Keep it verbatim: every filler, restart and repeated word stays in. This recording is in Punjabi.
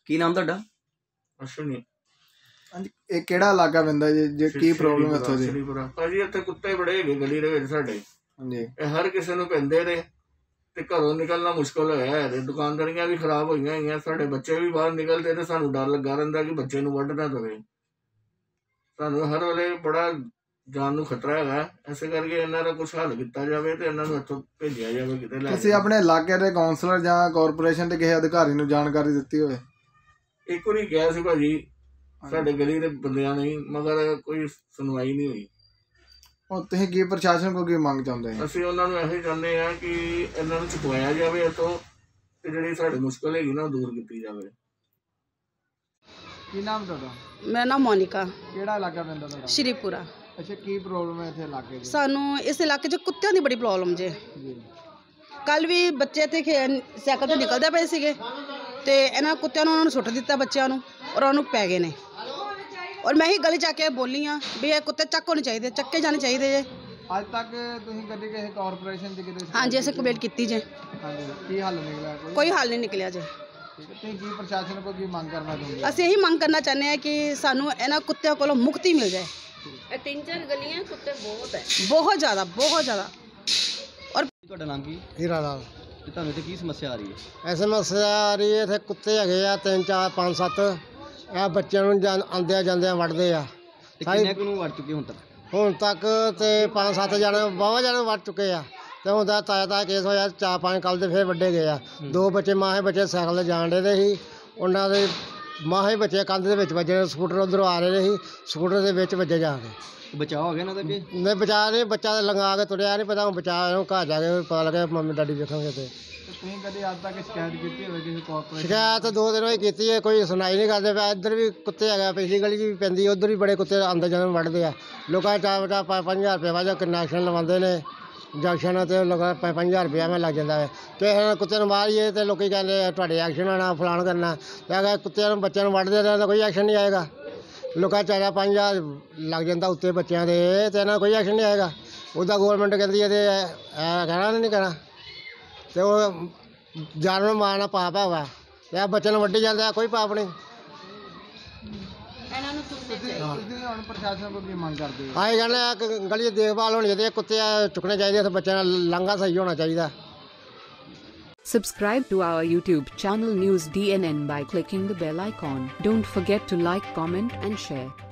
ਕੀ ਨਾਮ ਤੁਹਾਡਾ? ਅਸ਼ਵਨੀ। ਹਾਂਜੀ, ਇਹ ਕਿਹੜਾ ਇਲਾਕਾ ਪੈਂਦਾ ਜੀ? ਜੇ ਕੀ ਪ੍ਰੋਬਲਮ ਇੱਥੋਂ ਦੀ? ਸ਼੍ਰੀਪੁਰਾ ਭਾਜੀ, ਇੱਥੇ ਕੁੱਤੇ ਬੜੇ ਹੈਗੇ ਗਲੀ ਦੇ ਵਿੱਚ ਸਾਡੇ। ਹਾਂਜੀ, ਇਹ ਹਰ ਕਿਸੇ ਨੂੰ ਪੈਂਦੇ ਨੇ ਤੇ ਘਰੋਂ ਨਿਕਲਣਾ ਮੁਸ਼ਕਲ ਹੋਇਆ ਹੈ ਤੇ ਦੁਕਾਨਦਾਰੀਆਂ ਵੀ ਖਰਾਬ ਹੋਈਆਂ ਹੋਈਆਂ। ਸਾਡੇ ਬੱਚੇ ਵੀ ਬਾਹਰ ਨਿਕਲਦੇ ਤੇ ਸਾਨੂੰ ਡਰ ਲੱਗਾ ਰਹਿੰਦਾ ਕਿ ਬੱਚੇ ਨੂੰ ਵੱਢ ਨਾ ਦੇਵੇ। ਸਾਨੂੰ ਹਰ ਵੇਲੇ ਬੜਾ ਜਾਨ ਨੂੰ ਖਤਰਾ ਹੈਗਾ, ਇਸੇ ਕਰਕੇ ਇਹਨਾਂ ਦਾ ਕੁਛ ਹੱਲ ਕੀਤਾ ਜਾਵੇ ਤੇ ਇਹਨਾਂ ਨੂੰ ਇੱਥੋਂ ਭੇਜਿਆ ਜਾਵੇ ਕਿਤੇ ਲੈ। ਤੁਸੀਂ ਆਪਣੇ ਇਲਾਕੇ ਦੇ ਕਾਉਂਸਲਰ ਜਾਂ ਕਾਰਪੋਰੇਸ਼ਨ ਦੇ ਕਿਸੇ ਅਧਿਕਾਰੀ ਨੂੰ ਜਾਣਕਾਰੀ ਦਿੱਤੀ ਹੋਵੇ? ਇੱਕ ਵਾਰੀ ਗਿਆ ਸੀ ਭਾਜੀ ਸਾਡੇ ਗਲੀ ਦੇ ਬੰਦਿਆਂ ਨੇ, ਮਗਰ ਕੋਈ ਸੁਣਵਾਈ ਨਹੀਂ ਹੋਈ। ਹੁਣ ਤੁਸੀਂ ਕੀ ਪ੍ਰਸ਼ਾਸਨ ਕੋਲ ਕੀ ਮੰਗ ਚਾਹੁੰਦੇ ਹੋ? ਅਸੀਂ ਉਹਨਾਂ ਨੂੰ ਇਹੋ ਚਾਹੁੰਦੇ ਹਾਂ ਕਿ ਇਹਨਾਂ ਨੂੰ ਚੁਕਵਾਇਆ ਜਾਵੇ ਇੱਥੋਂ ਤੇ ਜਿਹੜੀ ਸਾਡੀ ਮੁਸ਼ਕਲ ਹੈਗੀ ਨਾ ਉਹ ਦੂਰ ਕੀਤੀ ਜਾਵੇ। ਕੀ ਨਾਮ ਤੁਹਾਡਾ? ਮੇਰਾ ਨਾਮ ਮੋਨਿਕਾ। ਕਿਹੜਾ ਇਲਾਕਾ ਪੈਂਦਾ ਤੁਹਾਡਾ? ਸ਼੍ਰੀਪੁਰਾ। ਅੱਛਾ, ਕੀ ਪ੍ਰੋਬਲਮ ਹੈ ਇੱਥੇ ਇਲਾਕੇ 'ਚ? ਸਾਨੂੰ ਇਸ ਇਲਾਕੇ 'ਚ ਕੁੱਤਿਆਂ ਦੀ ਬੜੀ ਪ੍ਰੋਬਲਮ ਜੇ। ਜੀ, ਕੱਲ ਵੀ ਬੱਚੇ ਇੱਥੇ ਖੇ ਸਾਈਕਲ ਤੋਂ ਨਿਕਲਦੇ ਪਏ ਸੀਗੇ ਤੇ ਇਹਨਾਂ ਕੁੱਤਿਆਂ ਨੂੰ ਉਹਨਾਂ ਨੂੰ ਸੁੱਟ ਦਿੱਤਾ ਬੱਚਿਆਂ ਨੂੰ, ਔਰ ਉਹਨੂੰ ਪੈ ਗਏ ਨੇ। ਔਰ ਮੈਂ ਹੀ ਗਲੀ 'ਚ ਆ ਕੇ ਬੋਲੀ ਹਾਂ ਵੀ ਇਹ ਕੁੱਤੇ ਚੱਕ ਹੋਣੇ ਚਾਹੀਦੇ, ਚੱਕੇ ਜਾਣੇ ਚਾਹੀਦੇ ਜੇ। ਅੱਜ ਤੱਕ ਤੁਸੀਂ ਕਦੇ ਕਿਸੇ ਕਾਰਪੋਰੇਸ਼ਨ 'ਚ ਕਿਤੇ? ਹਾਂਜੀ, ਅਸੀਂ ਕੰਪਲੇਂਟ ਕੀਤੀ ਜੇ। ਹਾਂਜੀ, ਕੀ ਹੱਲ ਨਿਕਲਿਆ? ਕੋਈ ਹੱਲ ਨਹੀਂ ਨਿਕਲਿਆ ਜੇ। ਠੀਕ ਹੈ, ਤੁਸੀਂ ਕੀ ਪ੍ਰਸ਼ਾਸਨ ਕੋਲ ਕੀ ਮੰਗ ਕਰਨਾ ਚਾਹੁੰਦੇ? ਅਸੀਂ ਇਹੀ ਮੰਗ ਕਰਨਾ ਚਾਹੁੰਦੇ ਹਾਂ ਕਿ ਸਾਨੂੰ ਇਹਨਾਂ ਕੁੱਤਿਆਂ ਕੋਲੋਂ ਮੁਕਤੀ ਮਿਲ ਜਾਏ। ਇਹ ਤਿੰਨ ਚਾਰ ਗਲੀਆਂ ਕੁੱਤੇ ਬਹੁਤ ਹੈ, ਬਹੁਤ ਜ਼ਿਆਦਾ ਬਹੁਤ ਜ਼ਿਆਦਾ। ਔਰ ਤੁਹਾਡਾ ਨਾਮ ਕੀ? ਹੀਰਾ ਲਾਲ। ਤੇ ਤੁਹਾਨੂੰ ਇੱਥੇ ਕੀ ਸਮੱਸਿਆ ਆ ਰਹੀ ਹੈ? ਇਹ ਸਮੱਸਿਆ ਆ ਰਹੀ ਹੈ, ਇੱਥੇ ਕੁੱਤੇ ਹੈਗੇ ਆ ਤਿੰਨ ਚਾਰ ਪੰਜ ਸੱਤ। ਇਹ ਬੱਚਿਆਂ ਨੂੰ ਜਾਂ ਆਉਂਦਿਆਂ ਜਾਂਦਿਆਂ ਵੱਢਦੇ ਆ। ਤੇ ਕਿੰਨੇ ਕੁ ਨੂੰ ਵੱਢ ਚੁੱਕੇ ਹੁਣ ਤੱਕ? ਹੁਣ ਤੱਕ ਤੇ ਪੰਜ ਸੱਤ ਜਣੇ ਬਾਹਾਂ ਜਣੇ ਵੱਢ ਚੁੱਕੇ ਆ। ਤੇ ਹੁਣ ਤਾਂ ਤਾਜ਼ਾ ਤਾਜ਼ਾ ਕੇਸ ਹੋਇਆ, ਚਾਰ ਪੰਜ ਕੱਲ੍ਹ ਦੇ ਫਿਰ ਵੱਢੇ ਗਏ ਆ। ਦੋ ਬੱਚੇ ਮਾਹੇ ਬੱਚੇ ਸਾਈਕਲ 'ਤੇ ਜਾਣ ਡੇ ਸੀ, ਉਹਨਾਂ ਦੇ ਮਾਹੇ ਬੱਚੇ ਕੰਧ ਦੇ ਵਿੱਚ ਵੱਜੇ। ਸਕੂਟਰ ਉੱਧਰੋਂ ਆ ਰਹੇ ਸੀ, ਸਕੂਟਰ ਦੇ ਵਿੱਚ ਵੱਜੇ ਜਾ ਕੇ। ਬਚਾਅ ਹੋ ਗਿਆ ਇਹਨਾਂ ਦਾ ਕਿ ਨਹੀਂ ਬਚਾ ਨਹੀਂ, ਬੱਚਾ ਤਾਂ ਲੰਘਾ ਕੇ ਤੁਰਿਆ ਨਹੀਂ, ਪਤਾ ਹੁਣ ਬਚਾ ਇਹਨੂੰ ਘਰ ਜਾ ਕੇ ਪਤਾ ਲੱਗਿਆ ਮੰਮੀ ਡੈਡੀ ਵੇਖਾਂਗੇ। ਤੇ ਤੁਸੀਂ ਕਦੇ ਅੱਜ ਤੱਕ ਸ਼ਿਕਾਇਤ ਕੀਤੀ ਹੋਵੇ ਕਿਸੇ ਕਾਰਪੋਰੇਸ਼ਨ? ਸ਼ਿਕਾਇਤ ਦੋ ਦਿਨ ਹੋਈ ਕੀਤੀ ਹੈ, ਕੋਈ ਸੁਣਾਈ ਨਹੀਂ ਕਰਦੇ ਪਿਆ। ਇੱਧਰ ਵੀ ਕੁੱਤੇ ਹੈਗਾ, ਪਿਛਲੀ ਗਲੀ 'ਚ ਵੀ ਪੈਂਦੀ, ਉੱਧਰ ਵੀ ਬੜੇ ਕੁੱਤੇ ਆਉਂਦੇ ਜਾਂਦੇ ਵੱਢਦੇ ਆ। ਲੋਕਾਂ ਚਾਰ ਚਾਰ ਪੰਜ ਪੰਜ ਹਜ਼ਾਰ ਰੁਪਏ ਵਾਜਾ ਕਨੈਕਸ਼ਨ ਲਵਾਉਂਦੇ ਨੇ ਜੰਕਸ਼ਨ, ਤੇ ਲੋਕਾਂ ਪੰਜ ਪੰਜ ਹਜ਼ਾਰ ਰੁਪਇਆ ਮੈਂ ਲੱਗ ਜਾਂਦਾ ਹੈ। ਕਿਸੇ ਕੁੱਤੇ ਨੂੰ ਮਾਰੀਏ ਤੇ ਲੋਕੀ ਕਹਿੰਦੇ ਤੁਹਾਡੇ ਐਕਸ਼ਨ ਆਉਣਾ, ਫਲਾਣ ਕਰਨਾ। ਤੇ ਅਗਰ ਕੁੱਤਿਆਂ ਨੂੰ ਬੱਚਿਆਂ ਨੂੰ ਵੱਢਦੇ ਰਹੇ ਤਾਂ ਕੋਈ ਐਕਸ਼ਨ ਨਹੀਂ ਆਏਗਾ। ਲੋਕਾਂ ਚਾਰ ਪੰਜ ਹਜ਼ਾਰ ਲੱਗ ਜਾਂਦਾ ਉੱਤੇ ਬੱਚਿਆਂ ਦੇ, ਤੇ ਇਹਨਾਂ ਕੋਈ ਐਕਸ਼ਨ ਨਹੀਂ ਆਏਗਾ। ਉਹਦਾ ਗੌਰਮੈਂਟ ਕਹਿੰਦੀ ਹੈ ਤੇ ਇਹ ਕਹਿਣਾ ਨਹੀਂ ਕਹਿਣਾ। ਤੇ ਉਹ ਜਾਨਵਰ ਮਾਰਨਾ ਪਾਪ ਹੈਗਾ, ਤੇ ਬੱਚਿਆਂ ਨੂੰ ਵੱਢੀ ਜਾਂਦੇ ਆ, ਕੋਈ ਪਾਪ ਨਹੀਂ। ਇਹਨਾਂ ਨੂੰ ਸੁਣਦੇ ਤੁਸੀਂ ਹੁਣ ਪ੍ਰਸ਼ਾਸਨ ਕੋਲ ਕੀ ਮੰਗ ਕਰਦੇ ਹੋ? ਆਏ ਕਹਿੰਦੇ ਆ ਕਿ ਗਲੀ ਦੀ ਦੇਖਭਾਲ ਹੋਣੀ ਚਾਹੀਦੀ ਹੈ, ਕੁੱਤੇ ਚੁੱਕਣੇ ਚਾਹੀਦੇ, ਤੇ ਬੱਚਿਆਂ ਦਾ ਲੰਘਾ ਸਹੀ ਹੋਣਾ ਚਾਹੀਦਾ। Subscribe to our YouTube channel News D N N by clicking the bell icon. Don't forget to like, comment and share.